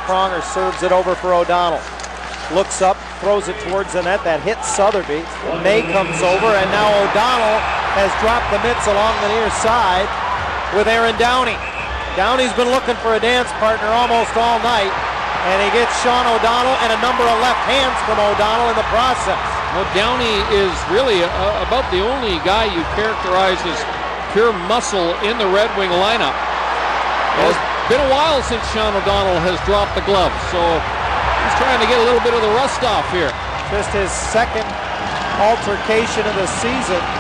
Pronger serves it over for O'Donnell. Looks up, throws it towards the net. That hits Sotheby. May comes over, and now O'Donnell has dropped the mitts along the near side with Aaron Downey. Downey's been looking for a dance partner almost all night, and he gets Sean O'Donnell and a number of left hands from O'Donnell in the process. Well, Downey is really about the only guy you characterize as pure muscle in the Red Wing lineup. It's been a while since Sean O'Donnell has dropped the glove, so he's trying to get a little bit of the rust off here. Just his second altercation of the season